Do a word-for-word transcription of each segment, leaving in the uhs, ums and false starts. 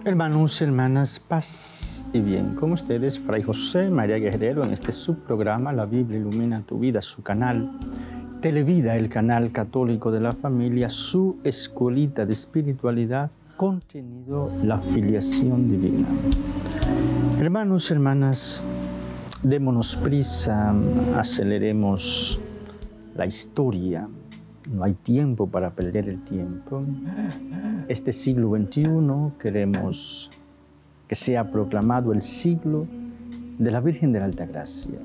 Hermanos, hermanas, paz y bien. Con ustedes, Fray José María Guerrero, en este subprograma La Biblia Ilumina Tu Vida, su canal Televida, el canal católico de la familia, su escuelita de espiritualidad, contenido La Filiación Divina. Hermanos, hermanas, démonos prisa, aceleremos la historia. No hay tiempo para perder el tiempo. Este siglo veintiuno queremos que sea proclamado el siglo de la Virgen de la Alta Gracia.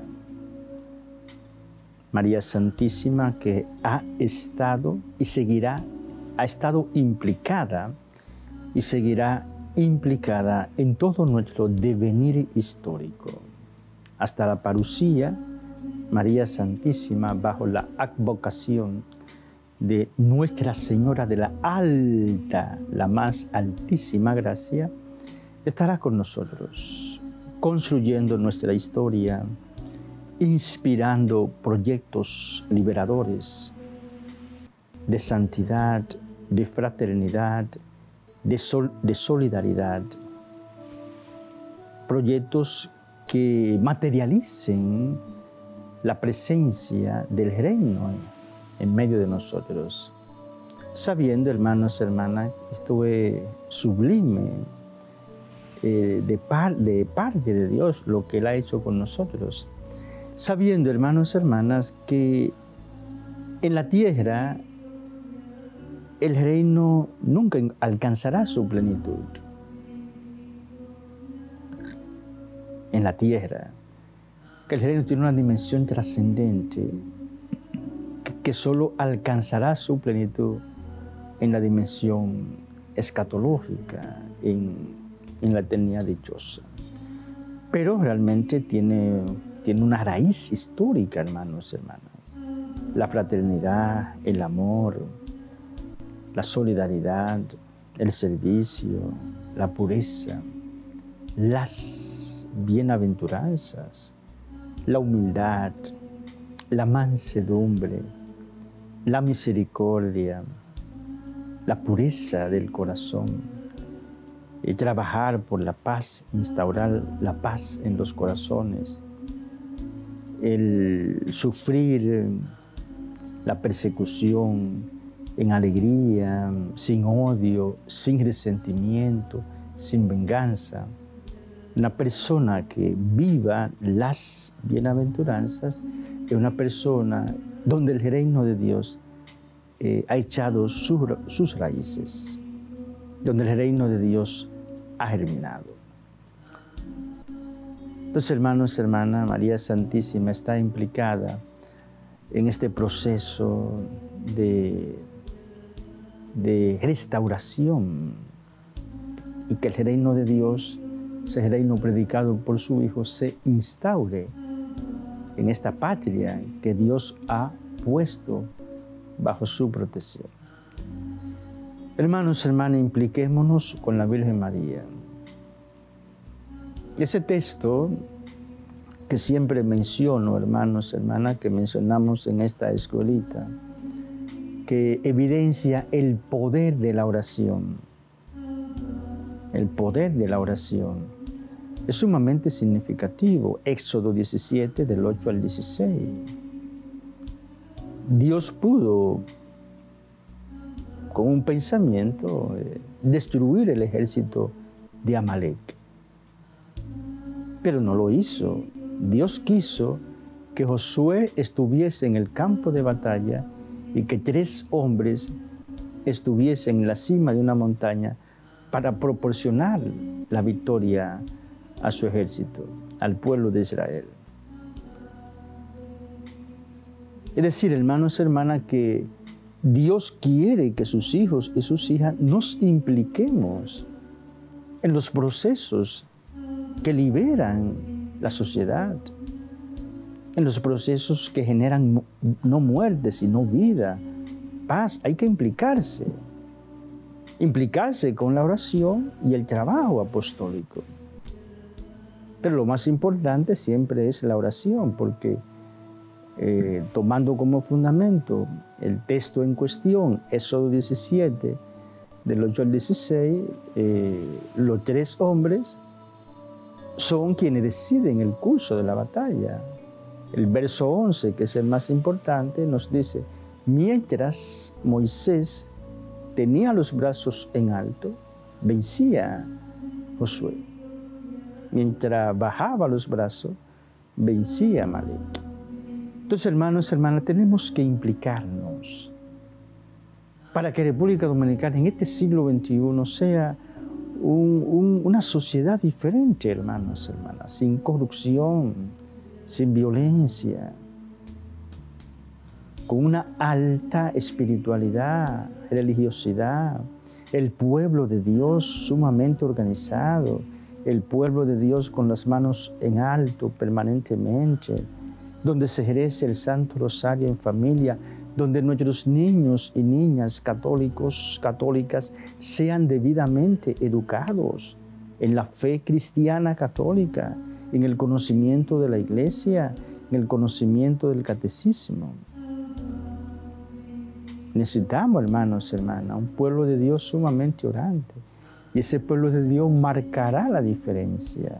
María Santísima, que ha estado y seguirá, ha estado implicada y seguirá implicada en todo nuestro devenir histórico. Hasta la parucía, María Santísima, bajo la advocación de Nuestra Señora de la Alta, la más altísima gracia, estará con nosotros, construyendo nuestra historia, inspirando proyectos liberadores de santidad, de fraternidad, de, sol, de solidaridad, proyectos que materialicen la presencia del reino en medio de nosotros. Sabiendo, hermanos, hermanas, esto es sublime eh, de, par, de parte de Dios lo que Él ha hecho con nosotros. Sabiendo, hermanos, hermanas, que en la tierra el reino nunca alcanzará su plenitud. En la tierra, que el reino tiene una dimensión trascendente, que solo alcanzará su plenitud en la dimensión escatológica, en, en la eternidad dichosa. Pero realmente tiene, tiene una raíz histórica, hermanos y hermanas. La fraternidad, el amor, la solidaridad, el servicio, la pureza, las bienaventuranzas, la humildad, la mansedumbre, la misericordia, la pureza del corazón, y trabajar por la paz, instaurar la paz en los corazones, el sufrir la persecución en alegría, sin odio, sin resentimiento, sin venganza. Una persona que viva las bienaventuranzas es una persona donde el reino de Dios eh, ha echado su, sus raíces, donde el reino de Dios ha germinado. Entonces, hermanos y hermanas, María Santísima está implicada en este proceso de, de restauración y que el reino de Dios, ese reino predicado por su Hijo, se instaure en esta patria que Dios ha puesto bajo su protección. Hermanos, hermanas, impliquémonos con la Virgen María. Ese texto que siempre menciono, hermanos, hermanas, que mencionamos en esta escuelita, que evidencia el poder de la oración, el poder de la oración, es sumamente significativo. Éxodo diecisiete, del ocho al dieciséis. Dios pudo, con un pensamiento, eh, destruir el ejército de Amalek. Pero no lo hizo. Dios quiso que Josué estuviese en el campo de batalla y que tres hombres estuviesen en la cima de una montaña para proporcionar la victoria a su ejército, al pueblo de Israel. Es decir, hermanos y hermanas, que Dios quiere que sus hijos y sus hijas nos impliquemos en los procesos que liberan la sociedad, en los procesos que generan no muerte, sino vida, paz. Hay que implicarse, implicarse con la oración y el trabajo apostólico. Pero lo más importante siempre es la oración, porque eh, tomando como fundamento el texto en cuestión, Éxodo diecisiete, del ocho al dieciséis, eh, los tres hombres son quienes deciden el curso de la batalla. El verso once, que es el más importante, nos dice: mientras Moisés tenía los brazos en alto, vencía Josué. Mientras bajaba los brazos, vencía Amalek. Entonces, hermanos, hermanas, tenemos que implicarnos para que República Dominicana en este siglo veintiuno sea un, un, una sociedad diferente, hermanos, hermanas, sin corrupción, sin violencia, con una alta espiritualidad, religiosidad, el pueblo de Dios sumamente organizado, el pueblo de Dios con las manos en alto permanentemente, donde se ejerce el Santo Rosario en familia, donde nuestros niños y niñas católicos, católicas sean debidamente educados en la fe cristiana católica, en el conocimiento de la Iglesia, en el conocimiento del catecismo. Necesitamos, hermanos, hermanas, un pueblo de Dios sumamente orante. Y ese pueblo de Dios marcará la diferencia.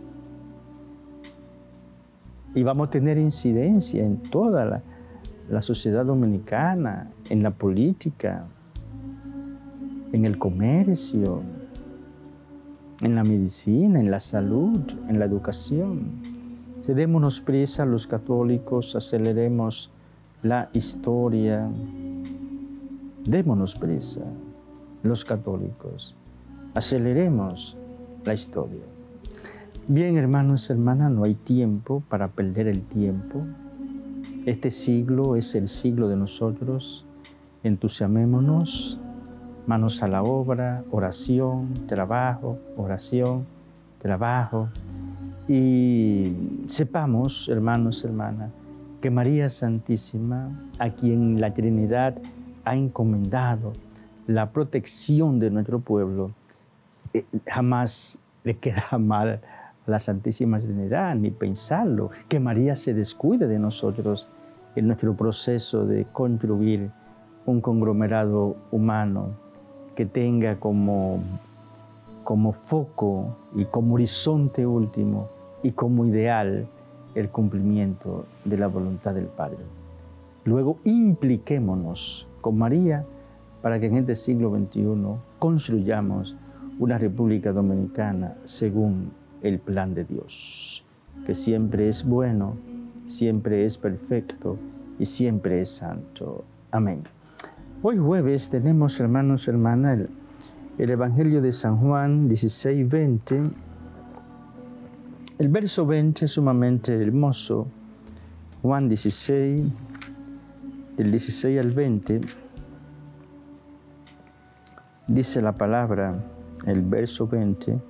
Y vamos a tener incidencia en toda la, la sociedad dominicana, en la política, en el comercio, en la medicina, en la salud, en la educación. Si démonos prisa los católicos, aceleremos la historia. Démonos prisa los católicos, aceleremos la historia. Bien, hermanos y hermanas, no hay tiempo para perder el tiempo. Este siglo es el siglo de nosotros. Entusiasmémonos, manos a la obra, oración, trabajo, oración, trabajo. Y sepamos, hermanos y hermanas, que María Santísima, a quien la Trinidad ha encomendado la protección de nuestro pueblo, eh, jamás le queda mal a la Santísima Trinidad, ni pensarlo, que María se descuide de nosotros en nuestro proceso de construir un conglomerado humano que tenga como, como foco y como horizonte último y como ideal el cumplimiento de la voluntad del Padre. Luego impliquémonos con María para que en este siglo veintiuno construyamos una República Dominicana según el plan de Dios, que siempre es bueno, siempre es perfecto y siempre es santo. Amén. Hoy jueves tenemos, hermanos y hermanas, el, el Evangelio de San Juan dieciséis, veinte. El verso veinte es sumamente hermoso. Juan dieciséis, del dieciséis al veinte, dice la palabra, el verso veinte: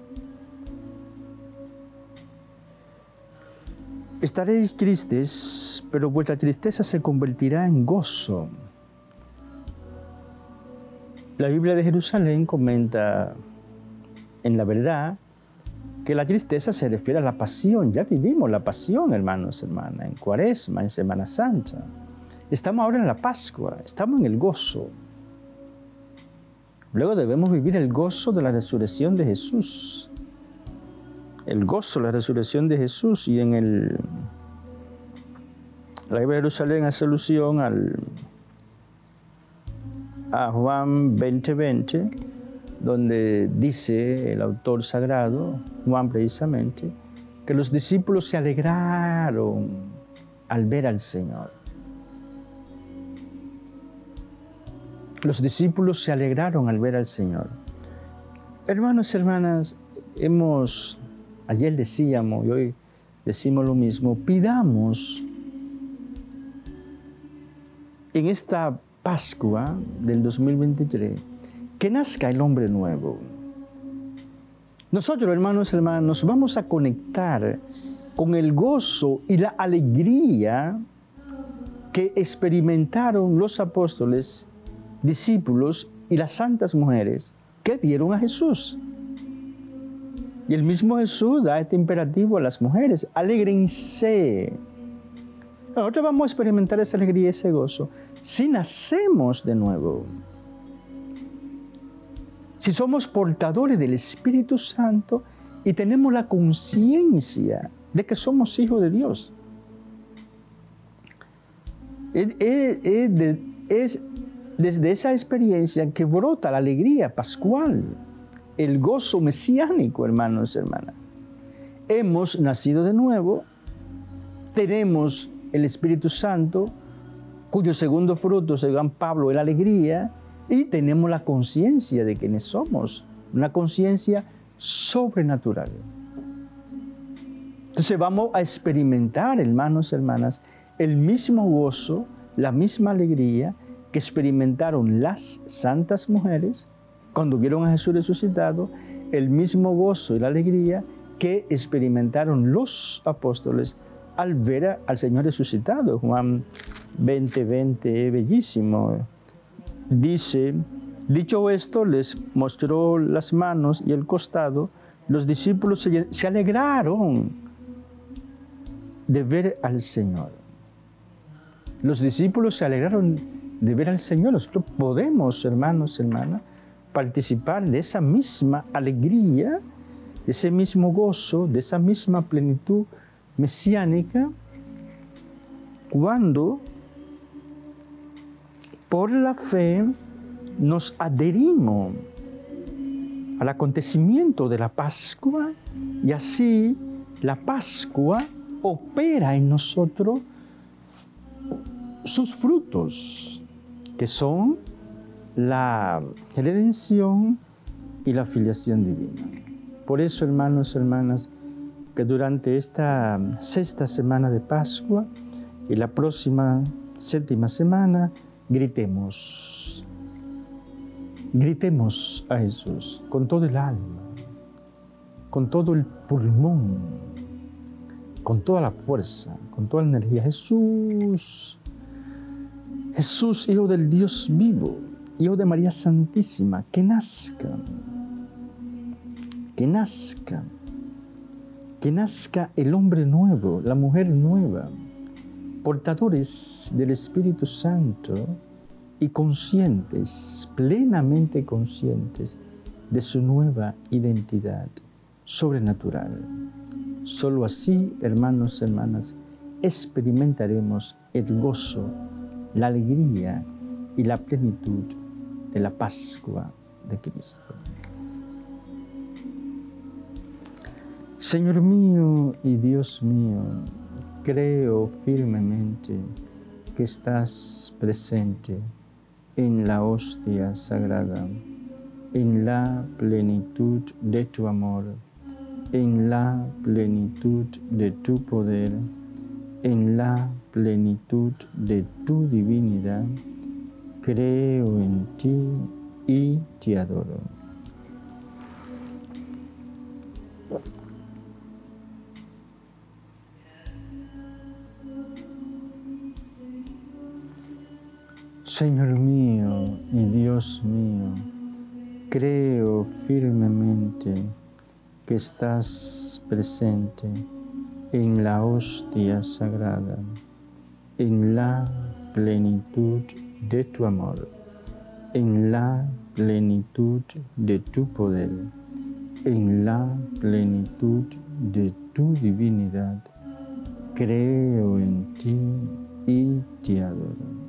estaréis tristes, pero vuestra tristeza se convertirá en gozo. La Biblia de Jerusalén comenta, en la verdad, que la tristeza se refiere a la pasión. Ya vivimos la pasión, hermanos y hermanas, en Cuaresma, en Semana Santa. Estamos ahora en la Pascua, estamos en el gozo. Luego debemos vivir el gozo de la resurrección de Jesús. El gozo de la resurrección de Jesús. Y en el, la Biblia de Jerusalén hace alusión al, a Juan veinte, veinte, donde dice el autor sagrado, Juan precisamente, que los discípulos se alegraron al ver al Señor. Los discípulos se alegraron al ver al Señor. Hermanos y hermanas, hemos, ayer decíamos y hoy decimos lo mismo, pidamos en esta Pascua del dos mil veintitrés que nazca el hombre nuevo. Nosotros, hermanos y hermanas, nos vamos a conectar con el gozo y la alegría que experimentaron los apóstoles, discípulos y las santas mujeres que vieron a Jesús. Y el mismo Jesús da este imperativo a las mujeres: alégrense. Nosotros vamos a experimentar esa alegría y ese gozo si nacemos de nuevo. si somos portadores del Espíritu Santo y tenemos la conciencia de que somos hijos de Dios. Es, es, es desde esa experiencia que brota la alegría pascual, el gozo mesiánico, hermanos y hermanas. Hemos nacido de nuevo, tenemos el Espíritu Santo, cuyo segundo fruto, según Pablo, es la alegría, y tenemos la conciencia de quiénes somos, una conciencia sobrenatural. Entonces vamos a experimentar, hermanos y hermanas, el mismo gozo, la misma alegría que experimentaron las santas mujeres cuando vieron a Jesús resucitado, el mismo gozo y la alegría que experimentaron los apóstoles al ver al Señor resucitado. Juan veinte, veinte es bellísimo. Dice, dicho esto, les mostró las manos y el costado. Los discípulos se, se alegraron de ver al Señor. Los discípulos se alegraron de ver al Señor. Nosotros podemos, hermanos, hermanas, participar de esa misma alegría, de ese mismo gozo, de esa misma plenitud mesiánica, cuando por la fe nos adherimos al acontecimiento de la Pascua y así la Pascua opera en nosotros sus frutos, que son la redención y la filiación divina. Por eso, hermanos y hermanas, que durante esta sexta semana de Pascua y la próxima séptima semana, gritemos, gritemos a Jesús con todo el alma, con todo el pulmón, con toda la fuerza, con toda la energía. Jesús, Jesús, Hijo del Dios vivo, Hijo de María Santísima, que nazca, que nazca, que nazca el hombre nuevo, la mujer nueva, portadores del Espíritu Santo y conscientes, plenamente conscientes de su nueva identidad sobrenatural. Solo así, hermanos y hermanas, experimentaremos el gozo, la alegría y la plenitud de la Pascua de Cristo. Señor mío y Dios mío, creo firmemente que estás presente en la hostia sagrada, en la plenitud de tu amor, en la plenitud de tu poder, en la plenitud de tu divinidad. Creo en ti y te adoro. Señor mío y Dios mío, creo firmemente que estás presente en la hostia sagrada, en la plenitud de tu amor, en la plenitud de tu poder, en la plenitud de tu divinidad. Creo en ti y te adoro.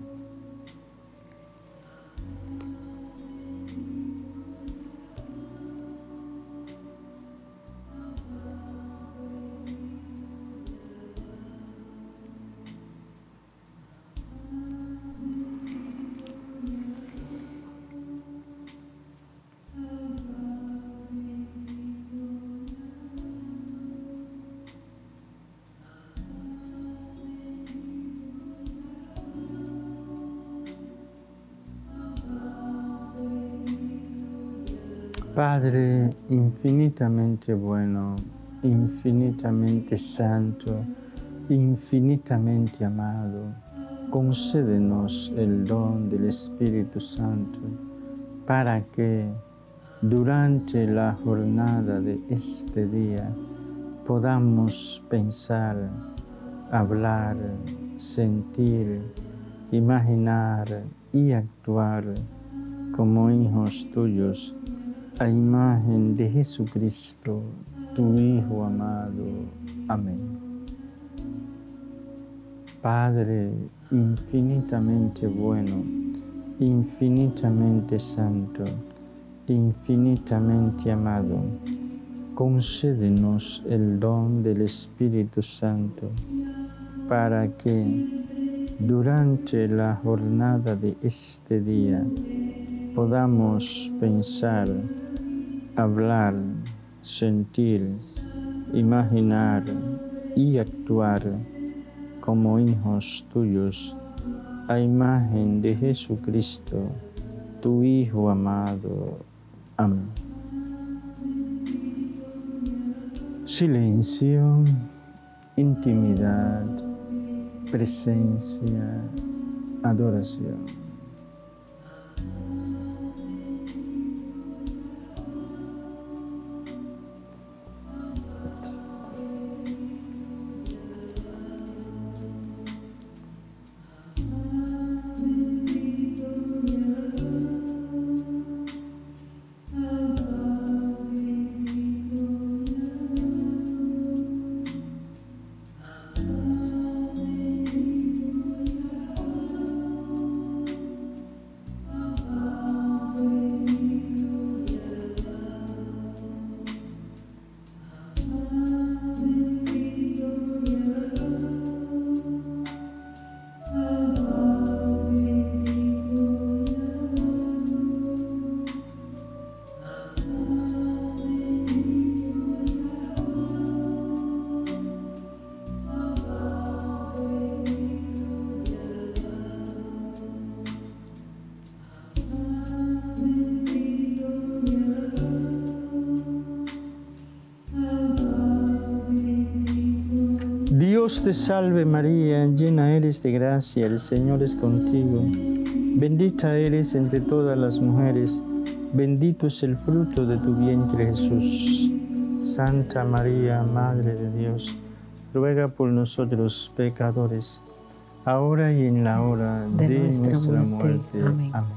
Padre infinitamente bueno, infinitamente santo, infinitamente amado, concédenos el don del Espíritu Santo para que durante la jornada de este día podamos pensar, hablar, sentir, imaginar y actuar como hijos tuyos, a imagen de Jesucristo, tu Hijo amado. Amén. Padre infinitamente bueno, infinitamente santo, infinitamente amado, concédenos el don del Espíritu Santo para que durante la jornada de este día podamos pensar, hablar, sentir, imaginar y actuar como hijos tuyos, a imagen de Jesucristo, tu Hijo amado. Amén. Silencio, intimidad, presencia, adoración. Dios te salve María, llena eres de gracia, el Señor es contigo. Bendita eres entre todas las mujeres, bendito es el fruto de tu vientre Jesús. Santa María, Madre de Dios, ruega por nosotros pecadores, ahora y en la hora de, de nuestra, nuestra muerte. muerte. Amén. Amén.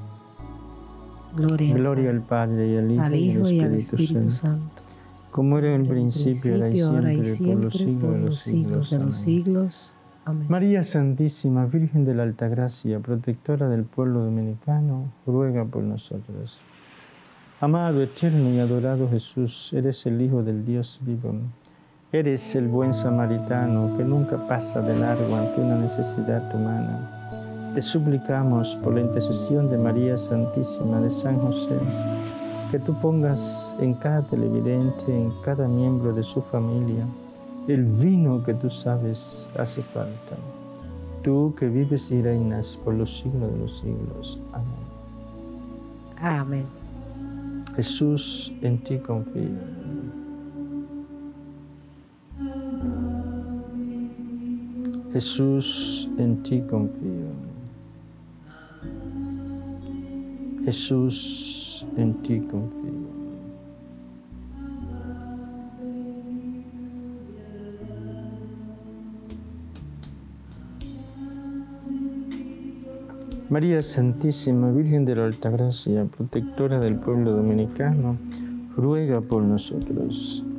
Gloria, Gloria al Padre, y al Hijo, al Hijo y al al Espíritu, Espíritu Santo. Santo. Como era en el principio, ahora y siempre, ahora y siempre, por los siglos de los siglos. de los siglos. Amén. María Santísima, Virgen de la Altagracia, protectora del pueblo dominicano, ruega por nosotros. Amado, eterno y adorado Jesús, eres el Hijo del Dios vivo. Eres el buen samaritano que nunca pasa de largo ante una necesidad humana. Te suplicamos por la intercesión de María Santísima, de San José, que tú pongas en cada televidente, en cada miembro de su familia, el vino que tú sabes hace falta. Tú que vives y reinas por los siglos de los siglos. Amén. Amén. Jesús, en ti confío. Jesús, en ti confío. Jesús, en ti confío. María Santísima, Virgen de la Altagracia, protectora del pueblo dominicano, ruega por nosotros.